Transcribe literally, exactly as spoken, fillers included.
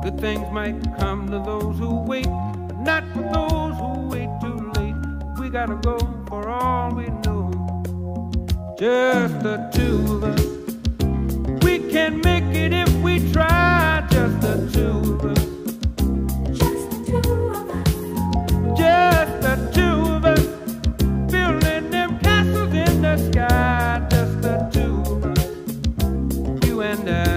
Good things might come to those who wait, but not for those who wait too late. We gotta go for all we know. Just the two of us. We can make it if we try. Just the two of us. Just the two of us. Just the two of us. Building them castles in the sky. Just the two of us. You and I.